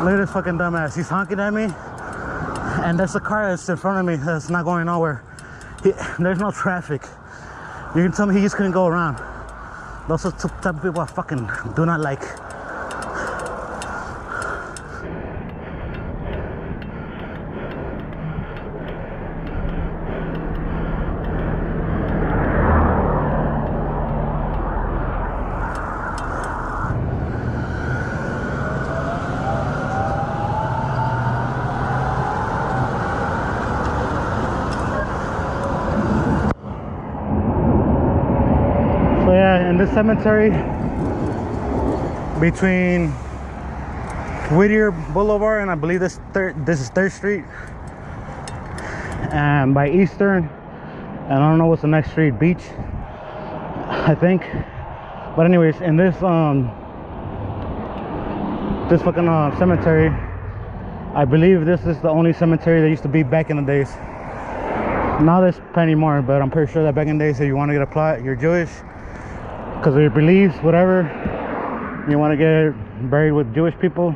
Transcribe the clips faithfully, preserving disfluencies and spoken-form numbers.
at this fucking dumbass. He's honking at me, and there's a car that's in front of me that's not going nowhere. He, there's no traffic. You can tell me he just couldn't go around. Those are the type of people I fucking do not like. In this cemetery between Whittier Boulevard and I believe this third this is third Street, and by Eastern, and I don't know what's the next street, Beach, I think. But anyways, in this um this fucking uh, cemetery, I believe this is the only cemetery that used to be back in the days. Now there's plenty more, but I'm pretty sure that back in the days, if you want to get a plot, you're Jewish, because of your beliefs, whatever, you want to get buried with Jewish people,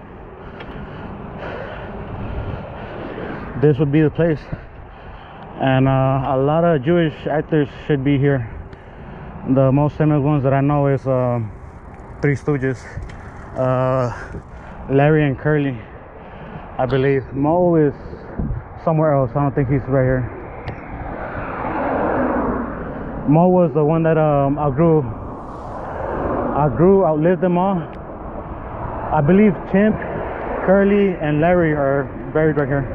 this would be the place. And uh, a lot of Jewish actors should be here. The most famous ones that I know is uh, Three Stooges, uh, Larry and Curly, I believe. Mo is somewhere else. I don't think he's right here. Mo was the one that um, outgrew outgrew, outlived them all. I believe Chimp, Curly, and Larry are buried right here.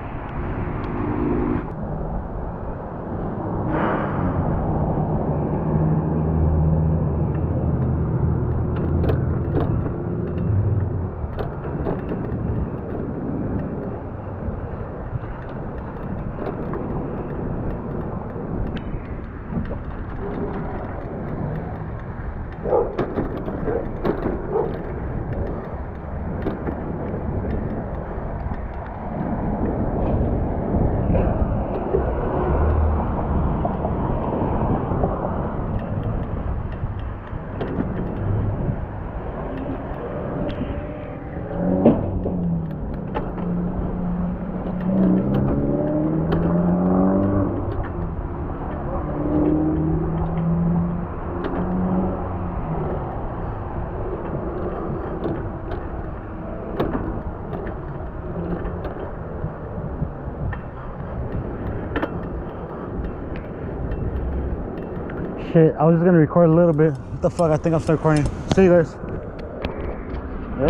Shit, I was just gonna record a little bit. What the fuck? I think I'm still recording. See you guys. Yep.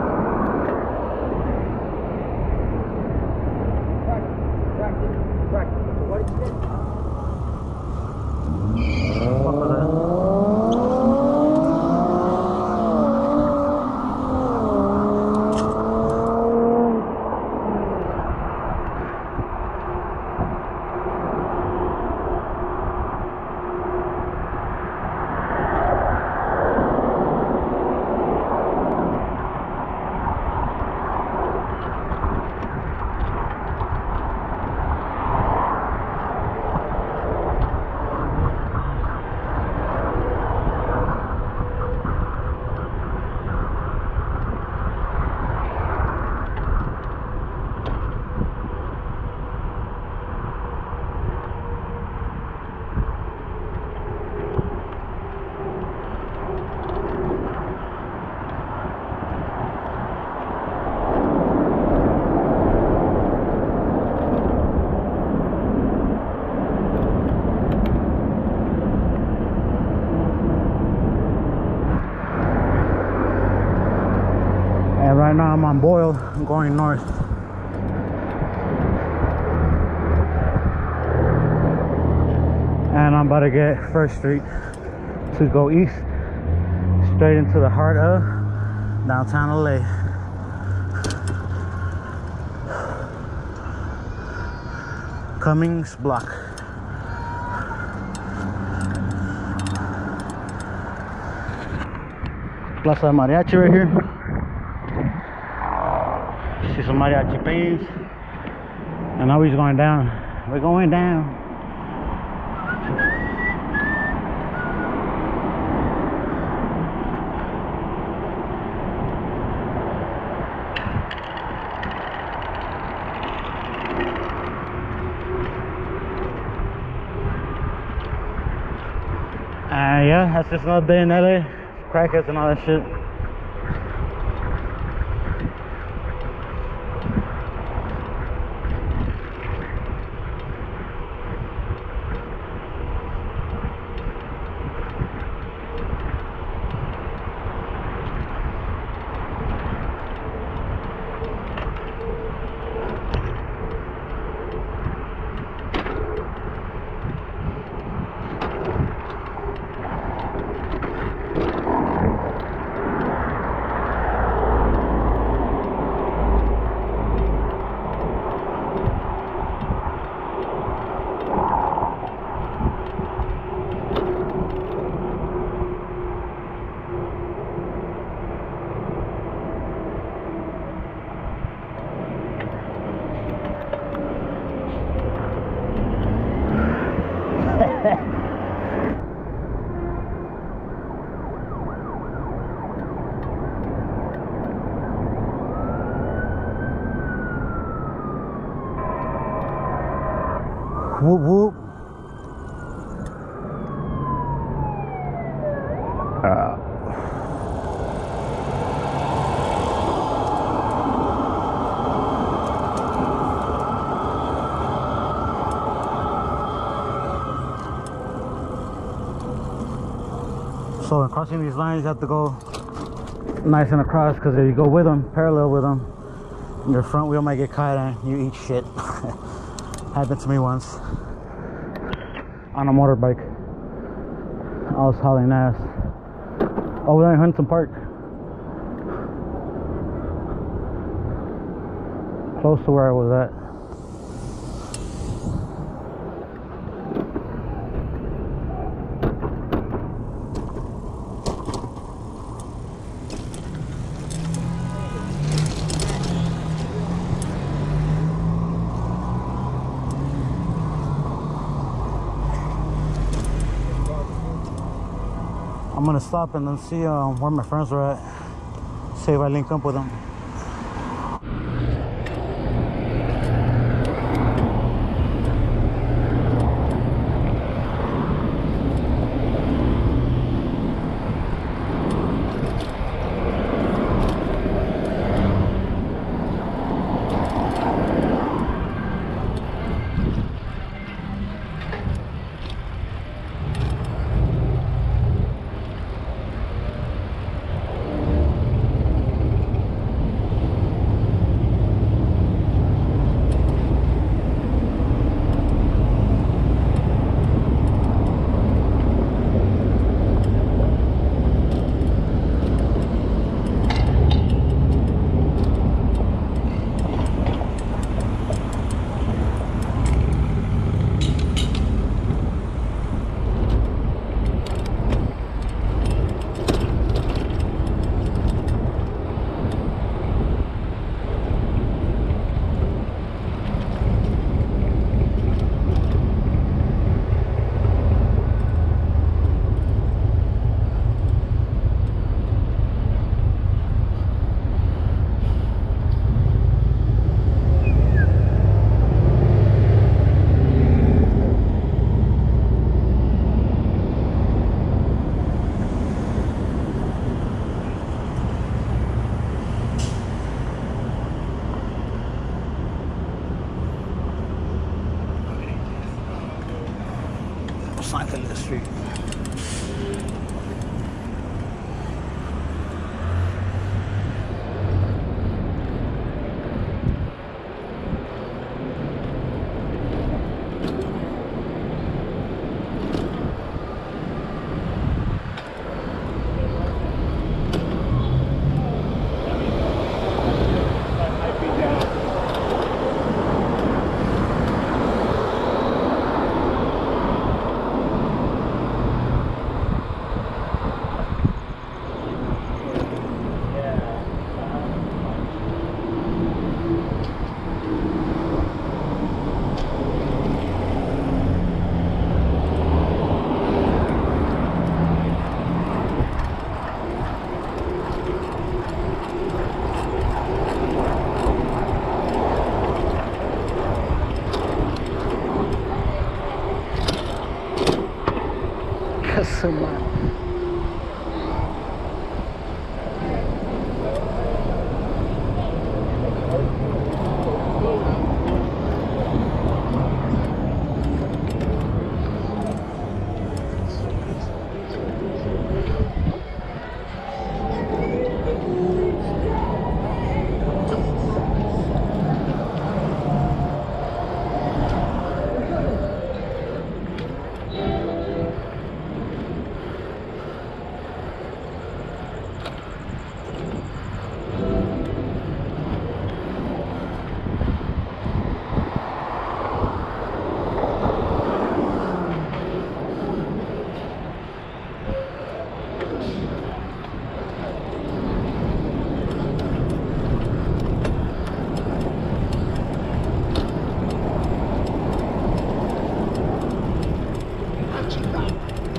Right now I'm on Boyle, I'm going north. And I'm about to get First Street to go east, straight into the heart of downtown L A. Cummings Block. Plaza Mariachi right here. See some mariachi paintings, and now we're going down. We're going down. And yeah, that's just another day in L A. Crackheads and all that shit. Whoop whoop. Uh. So in crossing these lines, you have to go nice and across, because if you go with them, parallel with them, your front wheel might get caught and you eat shit. Happened to me once on a motorbike. I was hauling ass over there in Huntington Park, close to where I was at. I'm gonna stop and then see um, where my friends are at. See if I link up with them.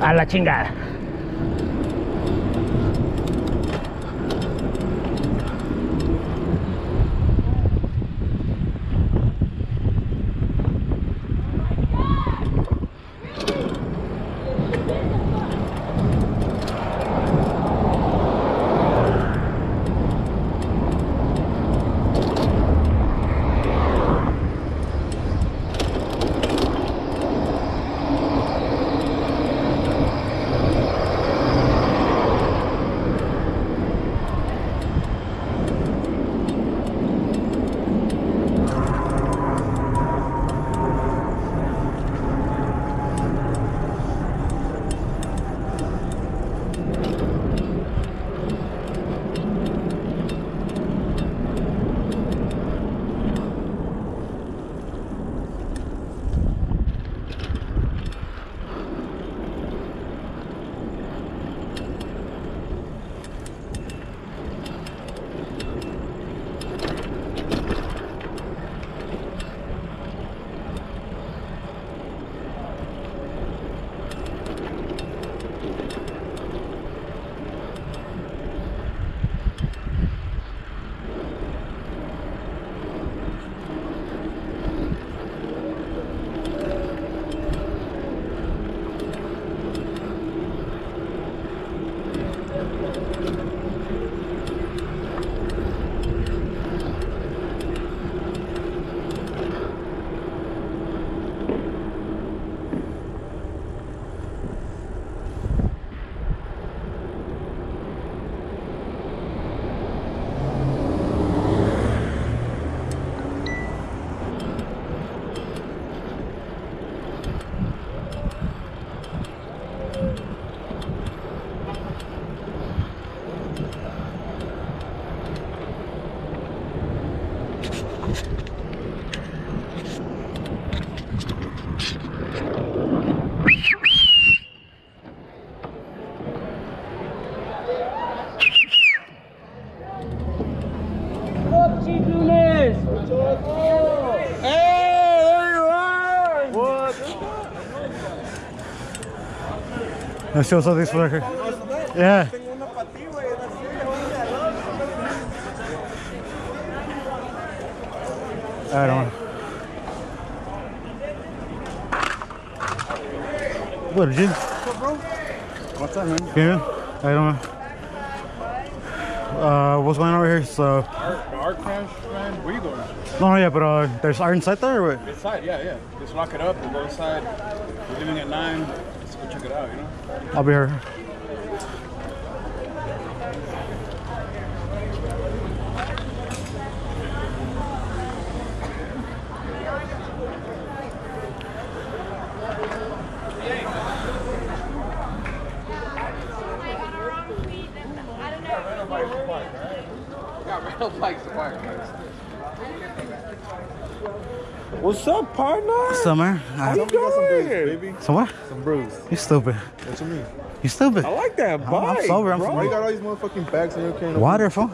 A la chingada. Let's show some of this worker. Yeah. I don't know. What did you? What's up, bro? What's up, man? Yeah. I don't know. Uh, what's going on over here? So. Art, the art crash, man. Where you going? No, no, yeah, but uh, there's art inside there, or what? Inside, yeah, yeah. Just lock it up and go inside. We're leaving at nine. Let's go check it out, you know? I'll be here. What's up, partner? What's up, man? How Uh, you doing? Baby. so what? Some brews. You stupid. What you mean? You stupid. I like that I'm- bike, I'm sober, I'm bro. sober. Why you got all these motherfucking bags in your can? Water, fool.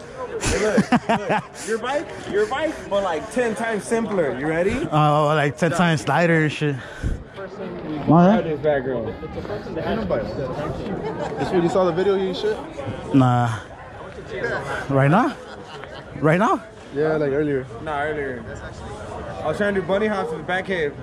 Your bike, your bike, but like ten times simpler. You ready? Oh, uh, like ten times lighter and shit. How What? this background? Ain't nobody. This when you saw the video, you shit? Nah. Right now? Right now? Yeah, like earlier. Nah, earlier. I was trying to do bunny hops in the back cave.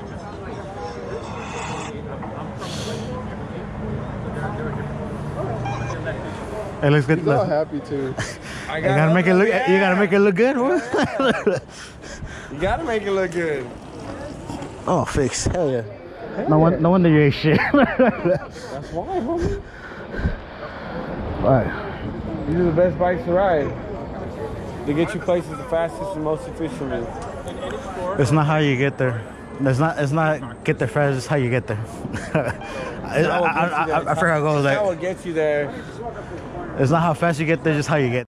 It looks good. He's all happy too. I You gotta make it look. yeah. You gotta make it look good. What? You gotta make it look good. Oh, fix. Hell yeah. No one. No wonder you ate shit. That's why, homie. Alright. These are the best bikes to ride. They get you places the fastest and most efficiently. It's not how you get there. It's not. It's not get there fast. It's how you get there. I, I, I, I, I forgot how it goes. That Like, will get you there. it's not how fast you get there. Just how you get.